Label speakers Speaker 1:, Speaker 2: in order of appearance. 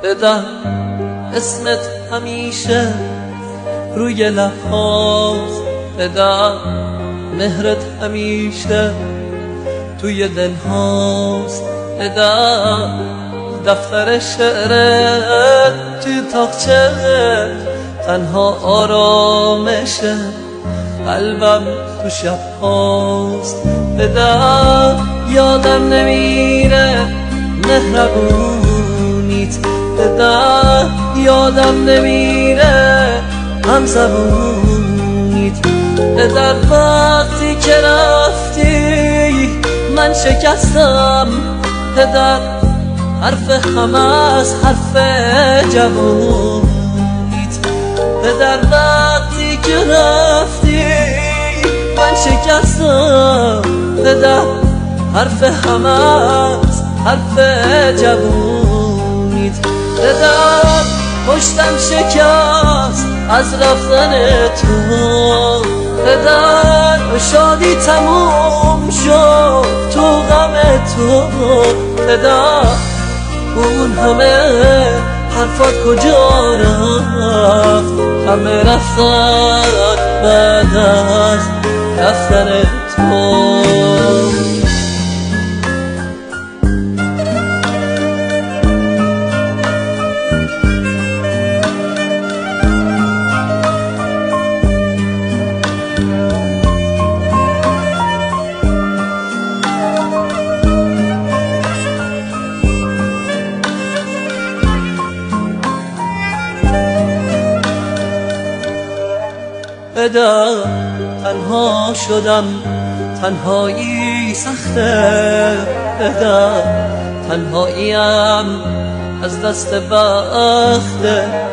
Speaker 1: پدر اسمت همیشه روی لب‌هاست، پدر مهرت همیشه توی دل‌هاست، پدر دفتر شعرت توی تاقچه تنها آرامشه، قلبم تو شب‌هاست، پدر یادم نمیره مهربونیت، پدر یادم نمیره همزبونیت، پدر وقتی که رفتی من شکستم، پدر حرف همه از حرف جوونیت، پدر وقتی که رفتی من شکستم، پدر حرف همه از حرف جوونیت، پدر پشتم شکست از رفتن تو، پدر شادی تموم شد تو غم تو، پدر اون همه حرفات کجا رفت، همه رفتن بعد از رفتن تو. پدر تنها شدم، تنهایی سخته، پدر تنهاییم از دست بخته،